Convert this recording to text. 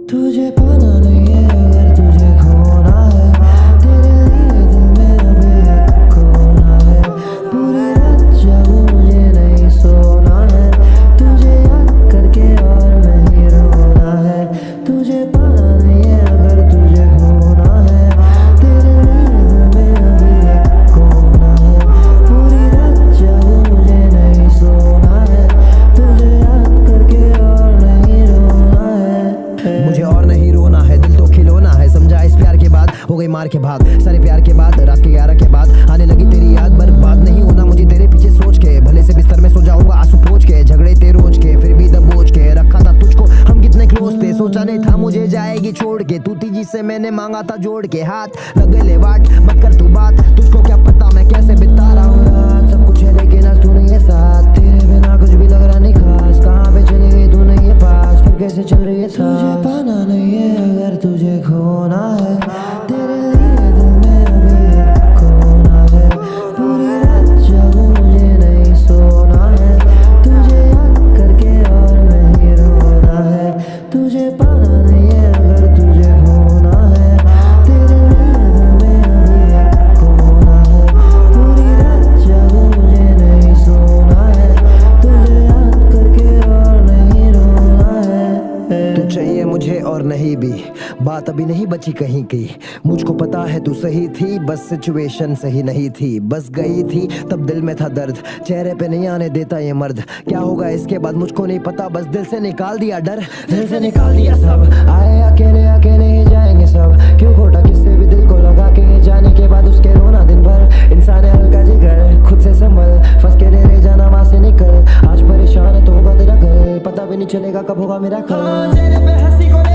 तुझे पाना नहीं है अगर तुझे खोना है, तेरे लिए दिल में अभी एक कोना है। पूरी रात जागूं मुझे नहीं सोना है, तुझे याद करके और नहीं रोना है। तुझे पाना नहीं है अगर तुझे खोना है, तेरे लिए दिल में अभी एक कोना है। पूरी रात जागूं मुझे नहीं सोना है, तुझे याद करके और नहीं रोना है। मुझे और नहीं रोना है, दिल तो खिलौना है। समझा इस प्यार के बाद हो गई मार के भाग, सारे प्यार के बाद रात के 11 के बाद आने लगी तेरी याद। बर्बाद नहीं होना मुझे तेरे पीछे सोच के, भले से बिस्तर में सो जाऊंगा आंसू पोंछ के। झगड़े थे रोज के फिर भी दबोच के रखा था तुझको, हम कितने क्लोज थे। सोचा नहीं था मुझे जाएगी छोड़ के, तू थी जिससे मैंने मांगा था जोड़ के हाथ। लग गए वाट मत कर तू बात, तुझको क्या पता मैं कैसे बिता रहा हूँ रात। सब कुछ है लेकिन आज तू नहीं है साथ, तेरे बिना कुछ भी लग रहा नहीं खास। कहाँ पे चली गई तू नहीं है पास, फिर कैसे चल रही है। तुझे पाना नहीं है अगर तुझे खोना है, तेरे लिए दिल में अभी एक कोना है। पूरी रात जागूं मुझे नहीं सोना है, तुझे याद करके और नहीं रोना है। तुझे पाना नहीं है अगर तुझे खोना है, तेरे लिए दिल में अभी एक कोना है। पूरी रात जागूं मुझे नहीं सोना है, तुझे याद करके और नहीं रोना है। तू चाहिए मुझे और नहीं भी, बात अभी नहीं बची कहीं की। मुझको पता है तू सही थी, बस सिचुएशन सही नहीं थी। बस गई थी तब दिल में था दर्द, चेहरे पे नहीं आने देता ये मर्द। क्या होगा इसके बाद मुझको नहीं पता, बस दिल से निकाल दिया डर, दिल से निकाल दिया सब। आए अकेले अकेले ही जाएंगे सब, क्यों खोटा किससे भी दिल को लगा के। जाने के बाद उसके रोना दिन भर, इंसान है हल्का जिगर खुद से संभल। फंस के ले जाना वहां से निकल, आज परेशान है तो होगा तेरा कल, पता भी नहीं चलेगा कब होगा मेरा कल।